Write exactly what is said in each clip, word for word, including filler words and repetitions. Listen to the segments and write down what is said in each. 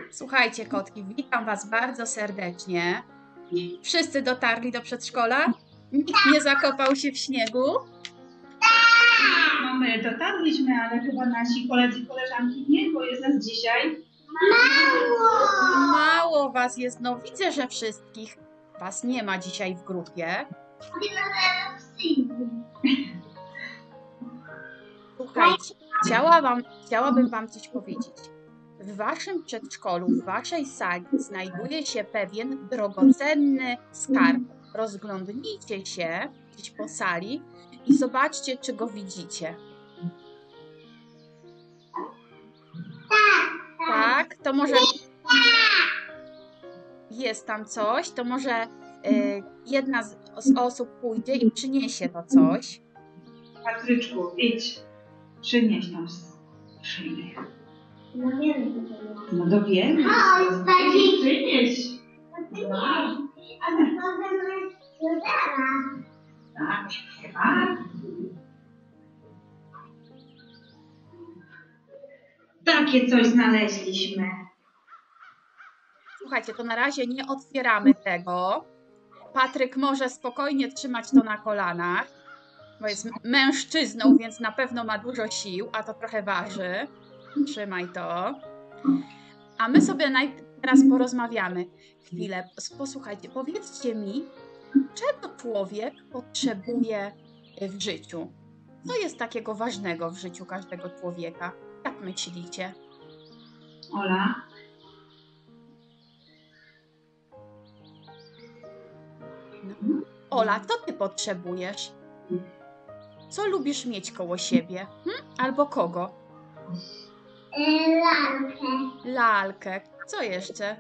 Słuchajcie, kotki, witam Was bardzo serdecznie. Wszyscy dotarli do przedszkola? Nikt nie zakopał się w śniegu? No my dotarliśmy, ale chyba nasi koledzy i koleżanki nie, bo jest nas dzisiaj Mało! Mało Was jest, no widzę, że wszystkich Was nie ma dzisiaj w grupie. Słuchajcie, chciała wam, chciałabym Wam coś powiedzieć. W Waszym przedszkolu, w Waszej sali znajduje się pewien drogocenny skarb. Rozglądnijcie się gdzieś po sali i zobaczcie, czy go widzicie. Tak, to może jest tam coś, to może y, jedna z, z osób pójdzie i przyniesie to coś. Patryczku, idź, przynieś tam szyjnych. No wiem, co to jest. No dowiemy. O, już bardziej. Przynieś. A to potem jest Judara. Tak, chyba. Takie coś znaleźliśmy. Słuchajcie, to na razie nie otwieramy tego. Patryk może spokojnie trzymać to na kolanach, bo jest mężczyzną, więc na pewno ma dużo sił, a to trochę waży. Trzymaj to. A my sobie najpierw teraz porozmawiamy. Chwilę, posłuchajcie, powiedzcie mi, czego człowiek potrzebuje w życiu? Co jest takiego ważnego w życiu każdego człowieka? Jak myślicie? Ola? No. Ola, co ty potrzebujesz? Co lubisz mieć koło siebie? Hm? Albo kogo? E, Lalkę. Lalkę. Co jeszcze?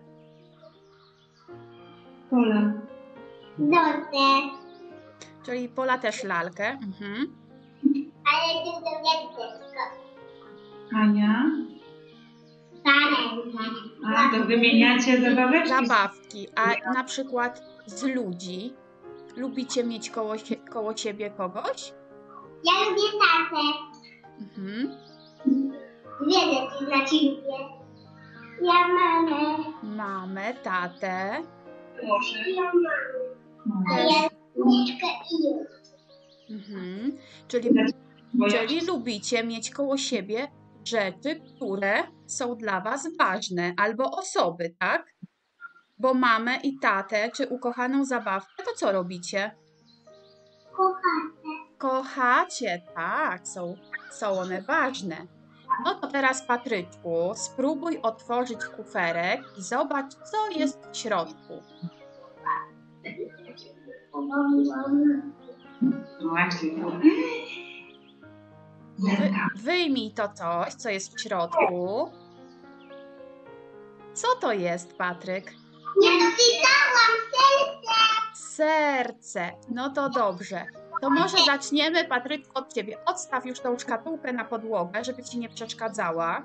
Pola. Dotę. Czyli Pola też lalkę. Mhm. Ale ty to więcej. Ania? Starenkę. A, to wymieniacie zabaweczki? Zabawki. A na przykład z ludzi lubicie mieć koło, sie koło siebie kogoś? Ja lubię tatę. Mhm. Dwie rzeczy dla ciebie. Ja mamę. Mamę, tatę. Proszę. Ja mamę. A Też. ja Mieszkę i już. Mhm. Czyli, Bo ja czyli lubicie mieć koło siebie rzeczy, które są dla Was ważne, albo osoby, tak? Bo mamę i tatę, czy ukochaną zabawkę, to co robicie? Kocham. Kochacie, tak, są, są one ważne. No to teraz, Patryczku, spróbuj otworzyć kuferek i zobacz, co jest w środku. No właśnie. Wy, wyjmij to coś, co jest w środku. Co to jest, Patryk? Nie dopisałam serce. Serce. No to dobrze. To może zaczniemy, Patryczku, od ciebie. Odstaw już tą szkatułkę na podłogę, żeby ci nie przeszkadzała.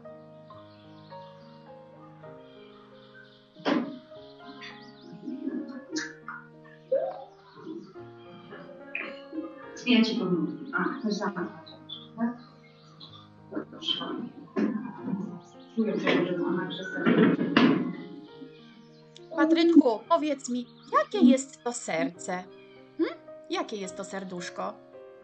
Ja ci pomogę. A, też sama. Tak? Dobrze. Czuję, że ona przesadzi. Patryczku, powiedz mi, jakie jest to serce? Hm? Jakie jest to serduszko?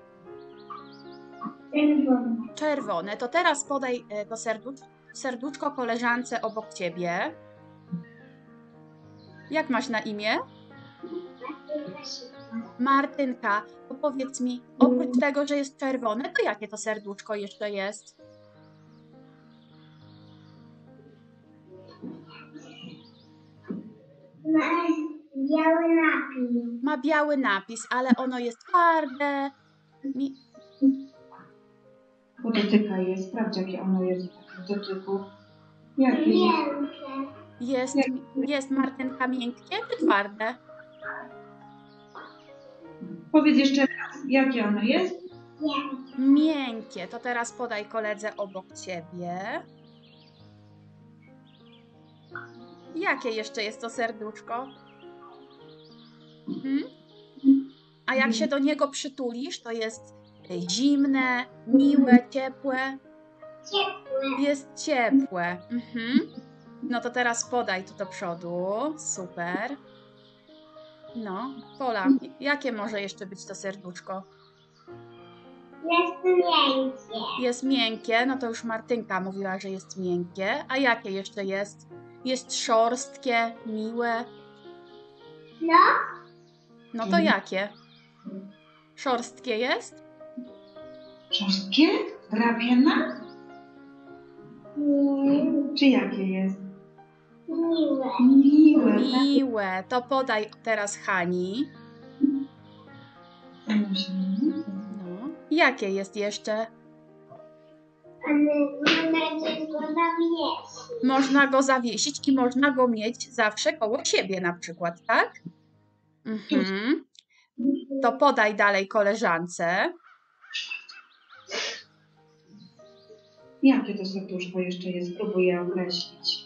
Czerwony. Czerwone. To teraz podaj e, to serdusz, serduszko koleżance obok ciebie. Jak masz na imię? Martynka. To powiedz mi, oprócz tego, że jest czerwone, to jakie to serduszko jeszcze jest? Ma biały napis. Ma biały napis, ale ono jest twarde. Mi... Bo dotyka je, sprawdź jakie ono jest w dotyku. Jakie? Wielkie. Jest, jest, Martynka, miękkie czy twarde? Powiedz jeszcze raz, jakie ono jest? Wielkie. Miękkie. To teraz podaj koledze obok ciebie. Jakie jeszcze jest to serduszko? Hmm? A jak się do niego przytulisz, to jest zimne, miłe, ciepłe. Ciepłe. Jest ciepłe. Mhm. No to teraz podaj tu do przodu. Super. No, Pola, jakie może jeszcze być to serduszko? Jest miękkie. Jest miękkie, no to już Martynka mówiła, że jest miękkie. A jakie jeszcze jest? Jest szorstkie, miłe. No, No to jakie? Szorstkie jest? Szorstkie? Drapieżne? mm, Czy jakie jest? miłe. Miłe. Miłe. To podaj teraz Hani. Tak? No. Jakie jest jeszcze? Ale można coś go zawiesić. Można go zawiesić i można go mieć zawsze koło siebie na przykład, tak? Mhm. To podaj dalej koleżance. Jakie to serduszko jeszcze jest? Spróbuję określić.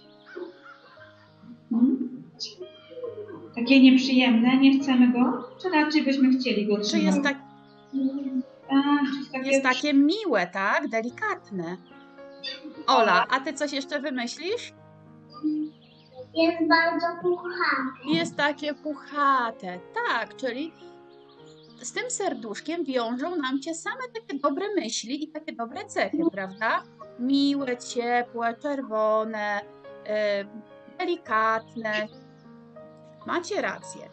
Hmm? Takie nieprzyjemne, nie chcemy go? Czy raczej byśmy chcieli go Czy trzymać? jest, tak, Tak, czy jest takie... jest takie miłe, tak? Delikatne. Ola, a ty coś jeszcze wymyślisz? Jest bardzo puchaty. Jest takie puchate, tak, czyli z tym serduszkiem wiążą nam się same takie dobre myśli i takie dobre cechy, prawda? Miłe, ciepłe, czerwone, yy, delikatne. Macie rację.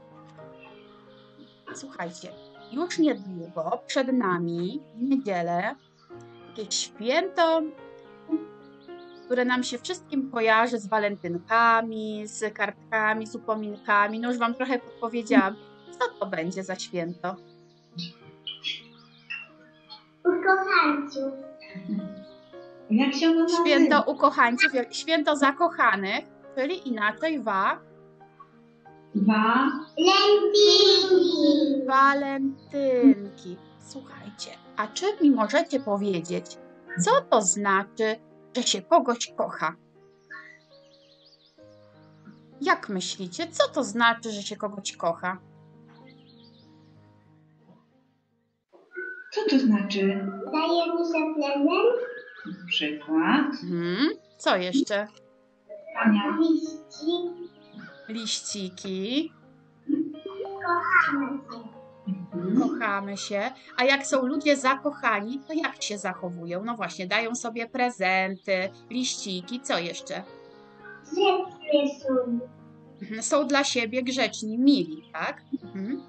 Słuchajcie, już niedługo przed nami w niedzielę jakieś święto, które nam się wszystkim kojarzy z walentynkami, z kartkami, z upominkami. No już wam trochę podpowiedziałam, co to będzie za święto. Ukochańców. Jak się ono nazywa? Święto ukochańców, jak- święto zakochanych, czyli inaczej wa, Dwa. Lędzinki. walentynki. Słuchajcie, a czy mi możecie powiedzieć, co to znaczy, że się kogoś kocha? Jak myślicie, co to znaczy, że się kogoś kocha? Co to znaczy? Daje mi się prezent. Na przykład. Hmm, co jeszcze? Ania. Liści. Liściki, Kochamy się. Mhm. kochamy się. A jak są ludzie zakochani, to jak się zachowują? No właśnie, dają sobie prezenty, liściki, co jeszcze? Grzeczny są. Mhm, są dla siebie grzeczni, mili, tak? Mhm.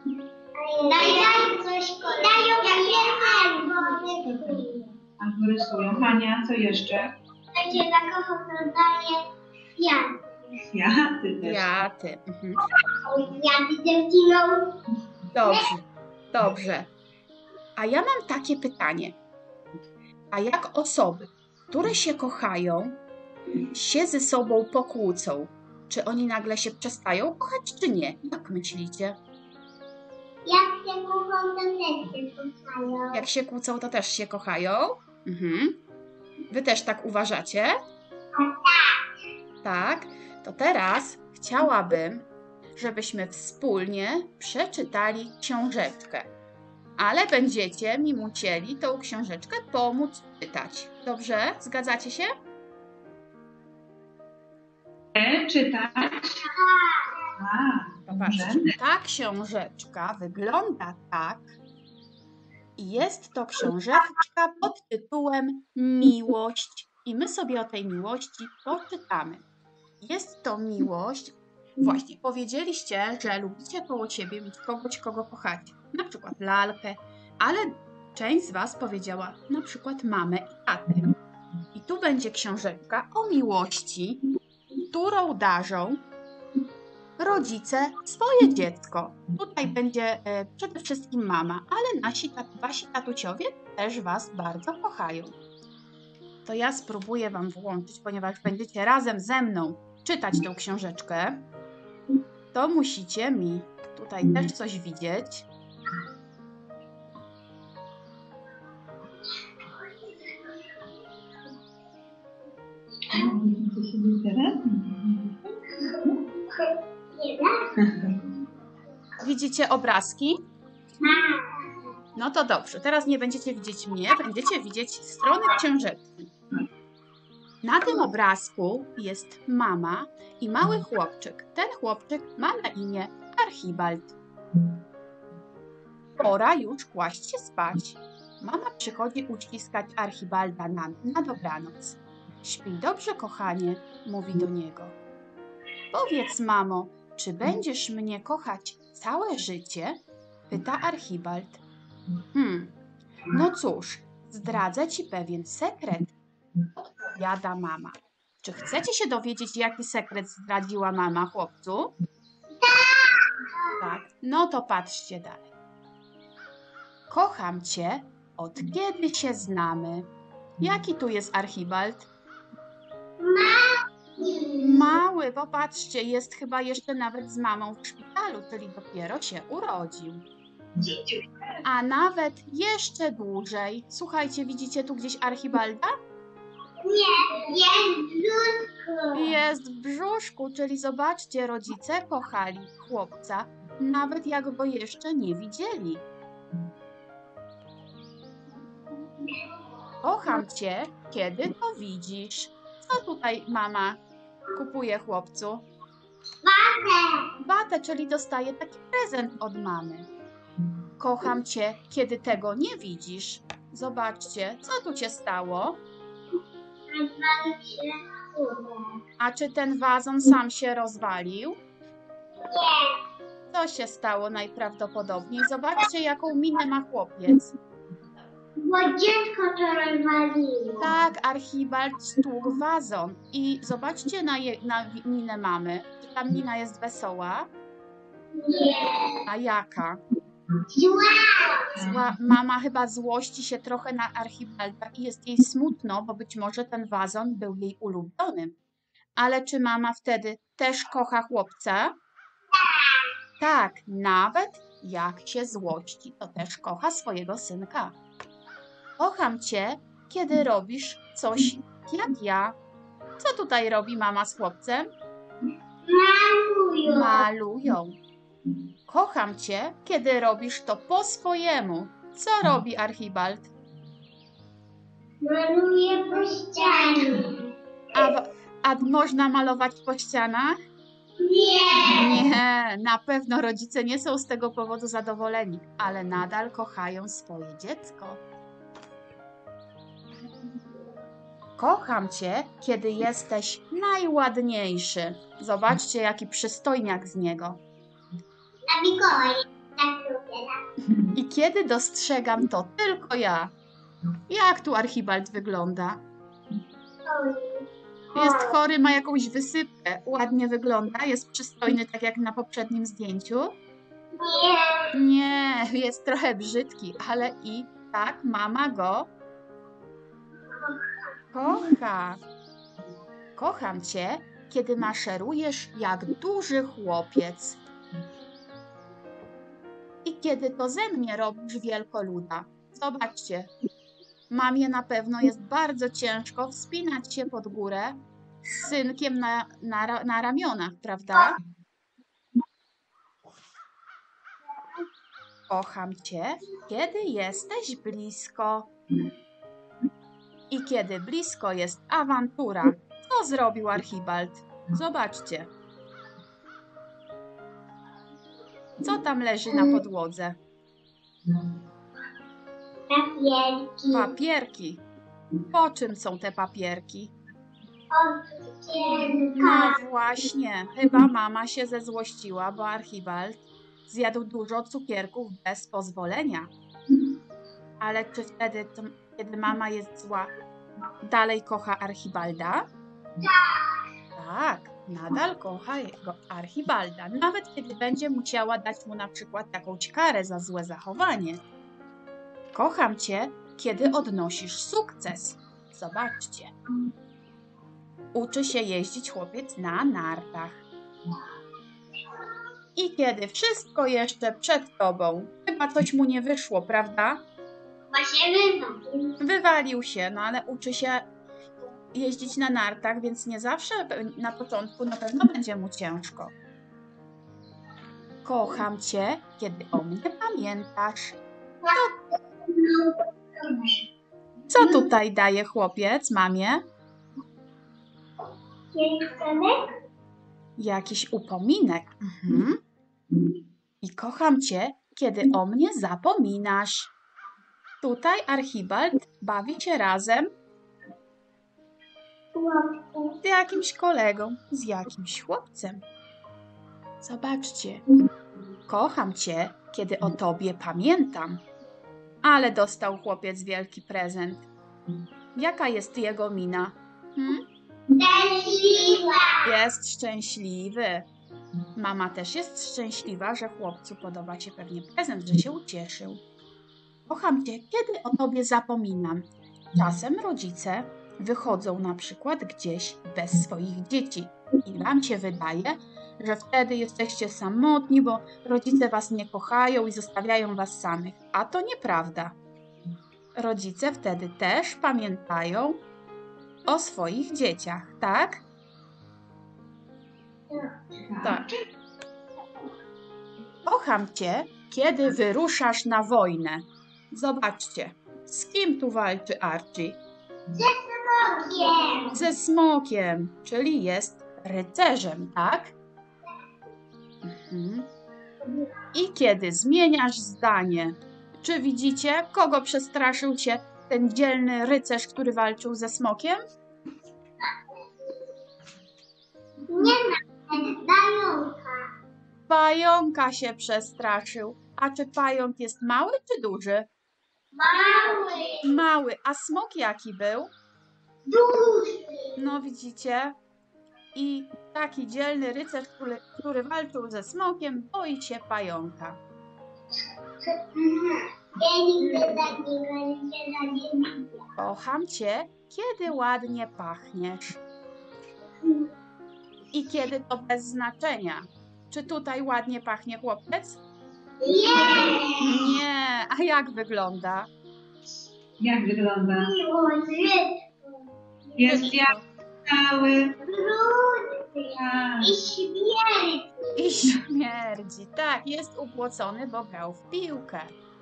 Dają coś dają prezent. Albo rysują. Ania, co jeszcze? Jak się zakochał, to daje kwiat. Kwiaty też. Kwiaty. Mhm. Kwiaty dziewczyną. Dobrze, dobrze. A ja mam takie pytanie. A jak osoby, które się kochają, się ze sobą pokłócą, czy oni nagle się przestają kochać, czy nie? Jak myślicie? Jak się kochał, to też się kochają. Jak się kłócą, to też się kochają? Mhm. Wy też tak uważacie? Tak. To teraz chciałabym, żebyśmy wspólnie przeczytali książeczkę. Ale będziecie mi musieli tą książeczkę pomóc czytać. Dobrze? Zgadzacie się? Czytać. A, dobrze. Popatrzcie, ta książeczka wygląda tak i jest to książeczka pod tytułem Miłość i my sobie o tej miłości poczytamy. Jest to miłość, właśnie powiedzieliście, że lubicie koło siebie mieć kogoś, kogo kochacie, na przykład lalkę, ale część z was powiedziała na przykład mamę i tatę. I tu będzie książeczka o miłości, którą darzą rodzice swoje dziecko. Tutaj będzie e, przede wszystkim mama, ale nasi tat, wasi tatuciowie też was bardzo kochają. To ja spróbuję wam włączyć, ponieważ będziecie razem ze mną czytać tę książeczkę. To musicie mi tutaj też coś widzieć. Widzicie siebie teraz? Nie da? Widzicie obrazki? No to dobrze, teraz nie będziecie widzieć mnie, będziecie widzieć strony książeczki. Na tym obrazku jest mama i mały chłopczyk. Ten chłopczyk ma na imię Archibald. Pora już kłaść się spać. Mama przychodzi uściskać Archibalda na, na dobranoc. Śpi dobrze, kochanie, mówi do niego. Powiedz, mamo, czy będziesz mnie kochać całe życie? Pyta Archibald. Hmm, no cóż, zdradzę ci pewien sekret, odpowiada mama. Czy chcecie się dowiedzieć, jaki sekret zdradziła mama chłopcu? Tak, no to patrzcie dalej. Kocham cię, od kiedy się znamy. Jaki tu jest Archibald? Mały, popatrzcie, jest chyba jeszcze nawet z mamą w szpitalu, czyli dopiero się urodził. A nawet jeszcze dłużej. Słuchajcie, widzicie tu gdzieś Archibalda? Nie, jest w brzuszku. Jest w brzuszku, czyli zobaczcie, rodzice kochali chłopca, nawet jak go jeszcze nie widzieli. Kocham cię, kiedy to widzisz. Co tutaj mama kupuje chłopcu? Watę. Watę, czyli dostaje taki prezent od mamy. Kocham cię, kiedy tego nie widzisz. Zobaczcie, co tu się stało? Rozwalił się skórę. A czy ten wazon sam się rozwalił? Nie. Co się stało najprawdopodobniej? Zobaczcie, jaką minę ma chłopiec. Bo dziecko to rozwaliło. Tak, Archibald stłukł wazon. I zobaczcie na, je, na minę mamy. Czy ta mina jest wesoła? Nie. A jaka? Zła. Zła, mama chyba złości się trochę na Archibalda i jest jej smutno, bo być może ten wazon był jej ulubionym. Ale czy mama wtedy też kocha chłopca? Tak, nawet jak się złości, to też kocha swojego synka. Kocham cię, kiedy robisz coś jak ja. Co tutaj robi mama z chłopcem? Malują. Malują. Kocham cię, kiedy robisz to po swojemu. Co robi Archibald? Maluje po ścianie. A, w- a można malować po ścianach? Nie. Nie, na pewno rodzice nie są z tego powodu zadowoleni, ale nadal kochają swoje dziecko. Kocham cię, kiedy jesteś najładniejszy. Zobaczcie, jaki przystojniak z niego. Na Mikołaj. Tak lubię. I kiedy dostrzegam to tylko ja. Jak tu Archibald wygląda? Jest chory, ma jakąś wysypkę. Ładnie wygląda, jest przystojny, tak jak na poprzednim zdjęciu. Nie. Nie, jest trochę brzydki, ale i tak mama go kocha. Kocham cię, kiedy maszerujesz jak duży chłopiec. I kiedy to ze mnie robisz wielkoluda. Zobaczcie, mamie na pewno jest bardzo ciężko wspinać się pod górę z synkiem na, na, ra- na ramionach, prawda? Kocham cię, kiedy jesteś blisko. I kiedy blisko jest awantura. Co zrobił Archibald? Zobaczcie. Co tam leży na podłodze? Papierki. Papierki. Po czym są te papierki? Od dziecka. No właśnie, chyba mama się zezłościła, bo Archibald zjadł dużo cukierków bez pozwolenia. Ale czy wtedy, to, kiedy mama jest zła, dalej kocha Archibalda? Tak, nadal kocha jego Archibalda, nawet kiedy będzie musiała dać mu na przykład jakąś karę za złe zachowanie. Kocham cię, kiedy odnosisz sukces. Zobaczcie. Uczy się jeździć chłopiec na nartach. I kiedy wszystko jeszcze przed tobą, chyba coś mu nie wyszło, prawda? Właśnie wywalił. Wywalił się, no ale uczy się jeździć na nartach, więc nie zawsze na początku na pewno będzie mu ciężko. Kocham cię, kiedy o mnie pamiętasz. Co tutaj daje chłopiec mamie? Dziewczynek? Jakiś upominek. Mhm. I kocham cię, kiedy o mnie zapominasz. Tutaj Archibald bawi się razem Chłopcy. z jakimś kolegą, z jakimś chłopcem. Zobaczcie. Kocham cię, kiedy o tobie pamiętam. Ale dostał chłopiec wielki prezent. Jaka jest jego mina? Hmm? Szczęśliwa. Jest szczęśliwy. Mama też jest szczęśliwa, że chłopcu podoba się pewnie prezent, że się ucieszył. Kocham cię, kiedy o tobie zapominam. Czasem rodzice wychodzą na przykład gdzieś bez swoich dzieci i wam się wydaje, że wtedy jesteście samotni, bo rodzice was nie kochają i zostawiają was samych. A to nieprawda. Rodzice wtedy też pamiętają o swoich dzieciach, tak? Tak. Kocham cię, kiedy wyruszasz na wojnę. Zobaczcie, z kim tu walczy Archie? Smokiem. Ze smokiem, czyli jest rycerzem, tak? Mhm. I kiedy zmieniasz zdanie, czy widzicie, kogo przestraszył się ten dzielny rycerz, który walczył ze smokiem? Nie ma. Dajuka. Pająka się przestraszył. A czy pająk jest mały czy duży? Mały. Mały. A smok jaki był? Duży. No widzicie? I taki dzielny rycerz, który, który walczył ze smokiem, boi się pająka. Ja nigdy takiego rycerza nie widziałam. Kocham cię, kiedy ładnie pachniesz. I kiedy to bez znaczenia. Czy tutaj ładnie pachnie chłopiec? Nie. Nie. A jak wygląda? Jak wygląda? Miłość. Jest jak cały. Brudny. A, I śmierć. I śmierdzi. Tak, jest upłocony, bo grał w piłkę.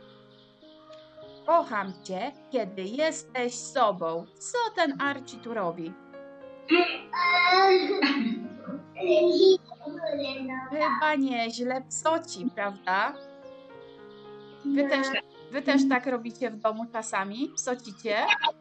Kocham cię, kiedy jesteś sobą. Co ten Archie tu robi? Chyba nieźle psoci, prawda? Wy też, wy też tak robicie w domu czasami? Psocicie?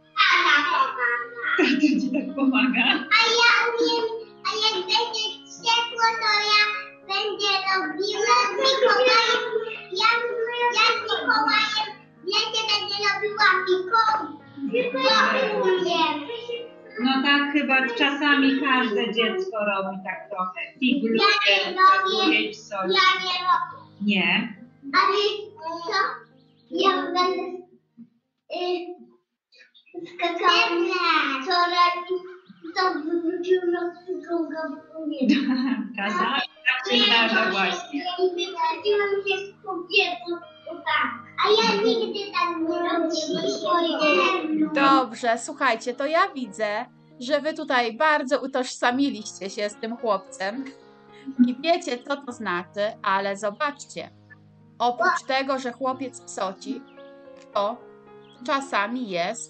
to ci tak pomaga. A ja umiem, a jak będzie ciepło, to ja będę robiła z Mikołajem. Ja, ja z Mikołajem w lecie będę robiła Mikołaj. Ja umiem. No tak chyba czasami każde dziecko robi tak trochę. Ja Figluje, nie robię. figuruje w coś. Ja nie robię. Nie. Ale co? Ja będę y, skakała. Co robi? To wrócił na drugą powietrze. Czasami tak się zdarza właśnie. Wychodziłam się z kobietą, tak. A ja nigdy tak nie robię. Dobrze, słuchajcie, to ja widzę, że wy tutaj bardzo utożsamiliście się z tym chłopcem i wiecie, co to znaczy, ale zobaczcie, oprócz tego, że chłopiec psoci, to czasami jest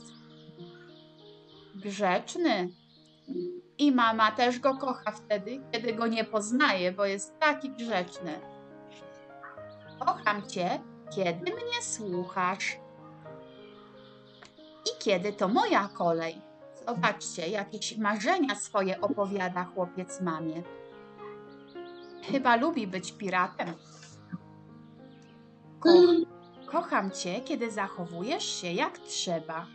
grzeczny. I mama też go kocha wtedy, kiedy go nie poznaje, bo jest taki grzeczny. Kocham cię, kiedy mnie słuchasz. I kiedy to moja kolej. Zobaczcie, jakieś marzenia swoje opowiada chłopiec mamie. Chyba lubi być piratem. Ko kocham cię, kiedy zachowujesz się jak trzeba.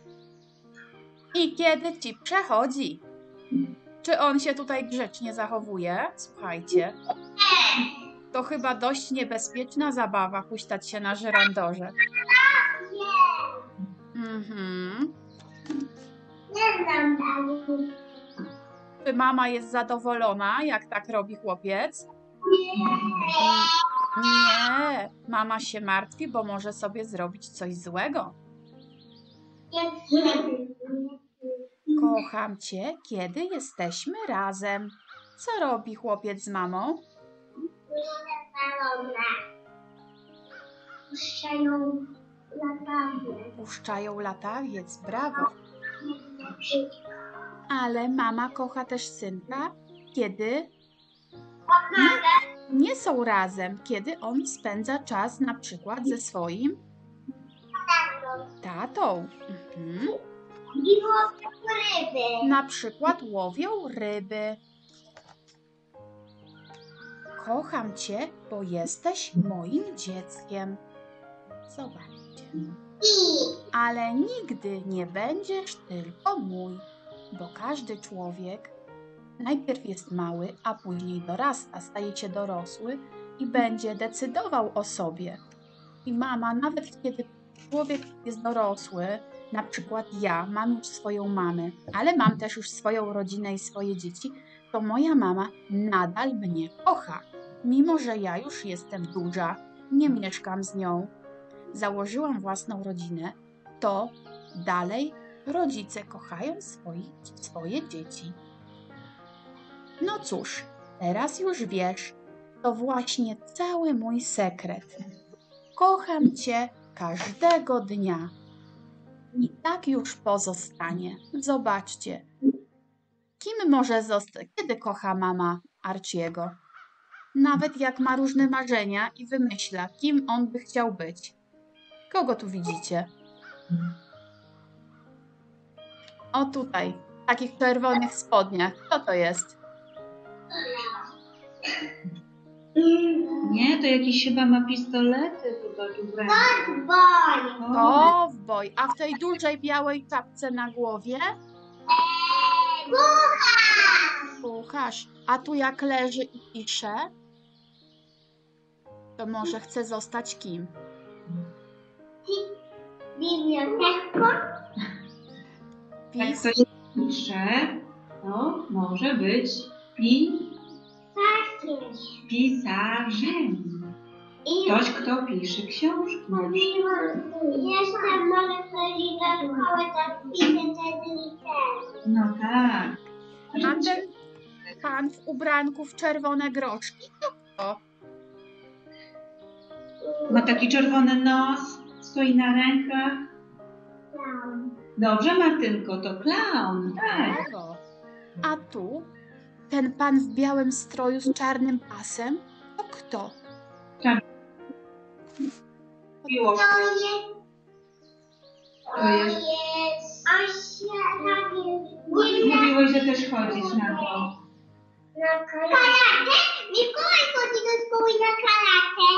I kiedy ci przechodzi. Czy on się tutaj grzecznie zachowuje? Słuchajcie. To chyba dość niebezpieczna zabawa huśtać się na żyrandorze. Mhm. Nie znam dalej. Czy mama jest zadowolona, jak tak robi chłopiec? Nie. Mama się martwi, bo może sobie zrobić coś złego. Jak Kocham cię, kiedy jesteśmy razem. Co robi chłopiec z mamą? puszczają latarnię. Puszczają latawiec, brawo. Ale mama kocha też synka, kiedy Kocham. nie są razem, kiedy on spędza czas na przykład ze swoim tatą. Mhm. I łowią ryby. Na przykład łowią ryby. Kocham cię, bo jesteś moim dzieckiem. Zobaczcie. I Ale nigdy nie będziesz tylko mój, bo każdy człowiek najpierw jest mały, a później dorasta, staje się dorosły i będzie decydował o sobie. I mama, nawet kiedy człowiek jest dorosły, na przykład ja mam już swoją mamę, ale mam też już swoją rodzinę i swoje dzieci, to moja mama nadal mnie kocha. Mimo że ja już jestem duża, nie mieszkam z nią, założyłam własną rodzinę, to dalej rodzice kochają swoi, swoje dzieci. No cóż, teraz już wiesz, to właśnie cały mój sekret. Kocham cię każdego dnia. I tak już pozostanie. Zobaczcie, kim może zostać, kiedy kocha mama Archiego? Nawet jak ma różne marzenia i wymyśla, kim on by chciał być. Kogo tu widzicie? O tutaj, w takich czerwonych spodniach. Kto to jest? Nie, to jakiś chyba ma pistolety chyba tu w ręku. boj. O, Kowboj. A w tej dużej białej czapce na głowie? Kucha. Kucharz. A tu jak leży i pisze, to może chce zostać kim? Biblioteką. jak Pis ktoś pisze, to może być pi, Takiem. pisarzem. I Ktoś, kto pisze książki. jeszcze może chodzić do szkoły, to pisze te litery. No tak. A ten pan w ubranku w czerwone groszki, to kto? Ma taki czerwony nos, stoi na rękach. Dobrze, Martynko, to klaun. Tak. Brawo. A tu ten pan w białym stroju z czarnym pasem, to kto? Miłość. To jest... To jest. Asia, Mówiłeś, że też chodzisz na to. na karate. Mikołaj chodzi do szkoły na karate.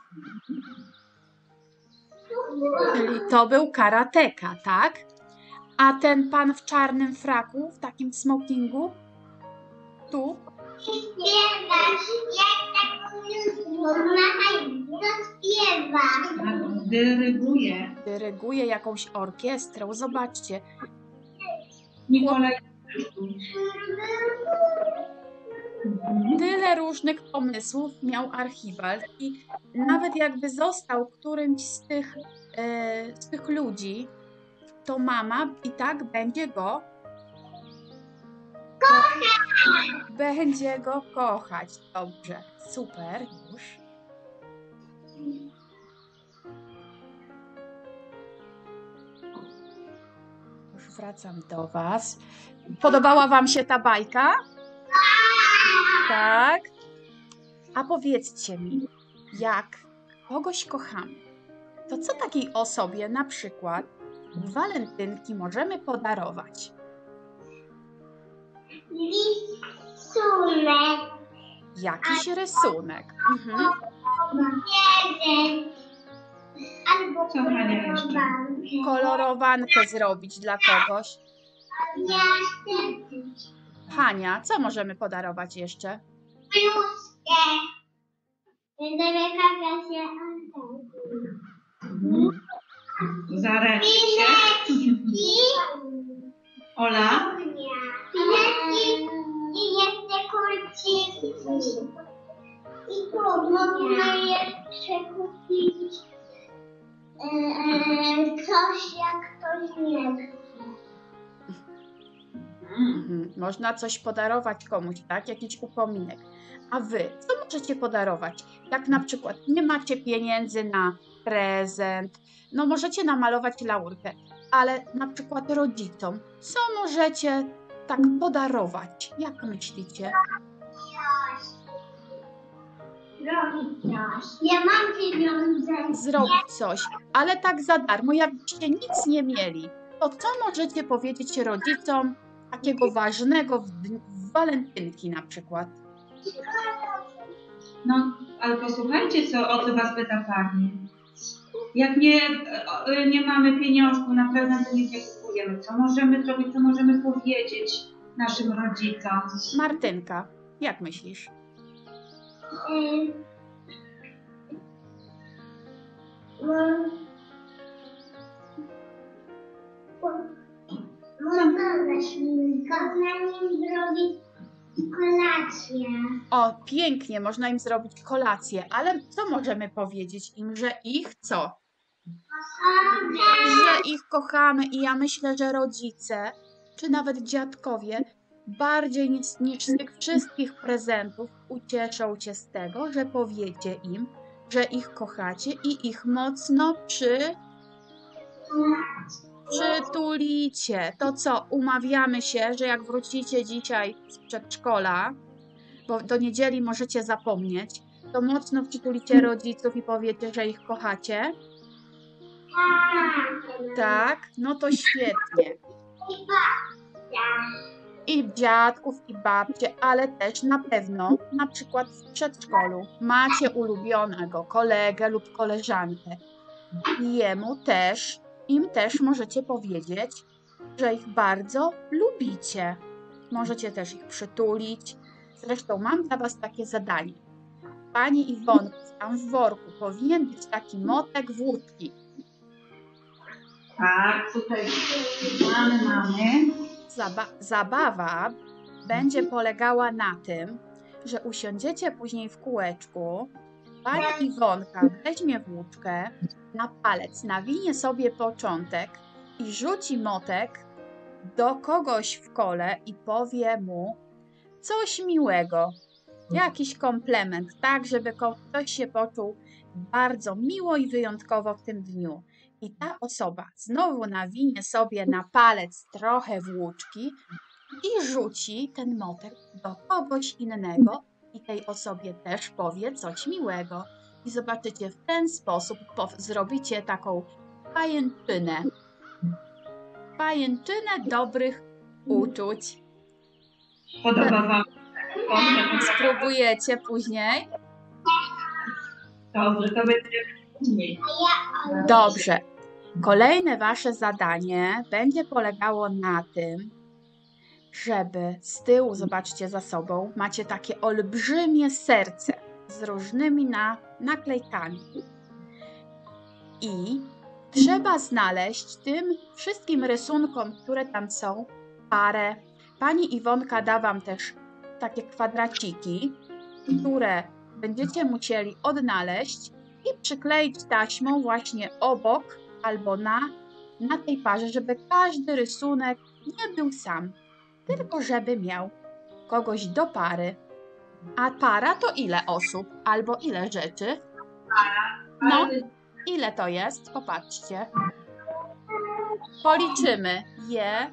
Czyli to był karateka, tak? A ten pan w czarnym fraku, w takim smokingu, tu, Śpiewasz, jak taką lustro, machaj, zaśpiewa. Tak, dyryguje. dyryguje jakąś orkiestrą. Zobaczcie, Mikołaj. tyle różnych pomysłów miał Archibald i nawet jakby został którymś z tych, e, z tych ludzi, to mama i tak będzie go będzie go kochać. Dobrze, super, już. Już wracam do Was. Podobała Wam się ta bajka? Tak? A powiedzcie mi, jak kogoś kochamy, to co takiej osobie na przykład w walentynki możemy podarować? Rysunek. Jakiś rysunek. Mhm. Prezent. Albo Co, Hania, jeszcze? kolorowankę. Kolorowankę zrobić dla kogoś. Ja chcę Hania, co możemy podarować jeszcze? bluzkę. Będziemy kakać się Mhm. Zaręczyć się. Pineczki. Ola? Pineczki i jeszcze kurczyki. I tu można jeszcze kupić e, e, coś, jak ktoś nie chce. Mhm. Można coś podarować komuś, tak? Jakiś upominek. A wy, co możecie podarować? Jak na przykład nie macie pieniędzy na prezent, no możecie namalować laurkę, ale na przykład rodzicom, co możecie tak podarować? Jak myślicie? Robić coś. Ja mam pieniądze. Zrobić coś, ale tak za darmo, jakbyście nic nie mieli. To co możecie powiedzieć rodzicom takiego ważnego w, dni- w walentynki na przykład? No, ale posłuchajcie, co, o co was pyta pani. Jak nie, e, nie mamy pieniążków na prezent, to nic nie kupujemy. Co możemy zrobić, co możemy powiedzieć naszym rodzicom? Martynka, jak myślisz? Ym, mo- Można można nim zrobić kolację. O, pięknie, można im zrobić kolację, ale co możemy powiedzieć im, że ich co? Że ich kochamy i ja myślę, że rodzice, czy nawet dziadkowie, bardziej niż, niż z tych wszystkich prezentów ucieszą się z tego, że powiecie im, że ich kochacie i ich mocno przy, przytulicie. To co, umawiamy się, że jak wrócicie dzisiaj z przedszkola, bo do niedzieli możecie zapomnieć, to mocno przytulicie rodziców i powiecie, że ich kochacie. Tak, no to świetnie. I dziadków, i babcie, ale też na pewno, na przykład w przedszkolu, macie ulubionego kolegę lub koleżankę. I jemu też, im też możecie powiedzieć, że ich bardzo lubicie. Możecie też ich przytulić. Zresztą mam dla was takie zadanie. Pani Iwonko, tam w worku powinien być taki motek włóczki. Tak, tutaj mamy, mamy. Zaba- zabawa będzie polegała na tym, że usiądziecie później w kółeczku, pani Iwonka weźmie włóczkę, na palec nawinie sobie początek i rzuci motek do kogoś w kole i powie mu coś miłego, jakiś komplement, tak żeby ko- ktoś się poczuł bardzo miło i wyjątkowo w tym dniu. I ta osoba znowu nawinie sobie na palec trochę włóczki i rzuci ten motek do kogoś innego i tej osobie też powie coś miłego. I zobaczycie, w ten sposób po- zrobicie taką pajęczynę. Pajęczynę dobrych uczuć. Podoba wam się? Spróbujecie później? Dobrze, to będzie później. Dobrze. Kolejne wasze zadanie będzie polegało na tym, żeby z tyłu, zobaczcie za sobą, macie takie olbrzymie serce z różnymi na, naklejkami. I trzeba znaleźć tym wszystkim rysunkom, które tam są, parę. Pani Iwonka da wam też takie kwadraciki, które będziecie musieli odnaleźć i przykleić taśmą właśnie obok albo na, na tej parze, żeby każdy rysunek nie był sam, tylko żeby miał kogoś do pary. A para to ile osób albo ile rzeczy? No, ile to jest? Popatrzcie. Policzymy je.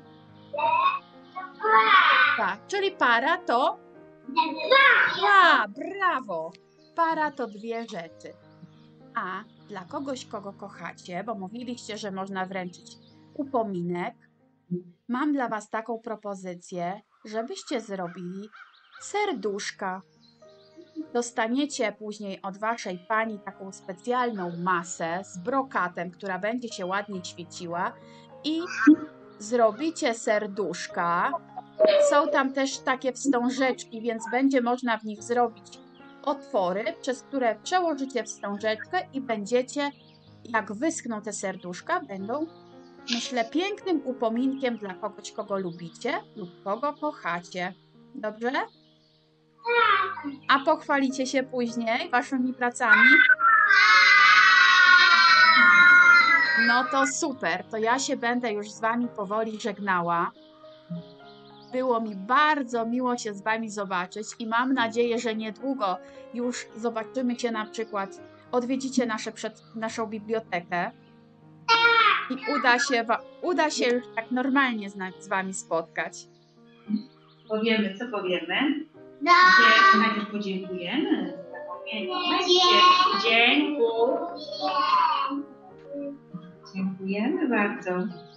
Tak, czyli para to dwa, brawo. Para to dwie rzeczy. A dla kogoś, kogo kochacie, bo mówiliście, że można wręczyć upominek, mam dla was taką propozycję, żebyście zrobili serduszka. Dostaniecie później od waszej pani taką specjalną masę z brokatem, która będzie się ładnie świeciła i zrobicie serduszka. Są tam też takie wstążeczki, więc będzie można w nich zrobić otwory, przez które przełożycie wstążeczkę i będziecie, jak wyschną te serduszka, będą, myślę, pięknym upominkiem dla kogoś, kogo lubicie lub kogo kochacie. Dobrze? A pochwalicie się później waszymi pracami? No to super, to ja się będę już z wami powoli żegnała. Było mi bardzo miło się z wami zobaczyć i mam nadzieję, że niedługo już zobaczymy się na przykład, odwiedzicie nasze przed, naszą bibliotekę i uda się, wa- uda się już tak normalnie z, na- z wami spotkać. Powiemy, co powiemy? No. Dzie- najpierw podziękujemy. Dziękuję. Dziękujemy bardzo.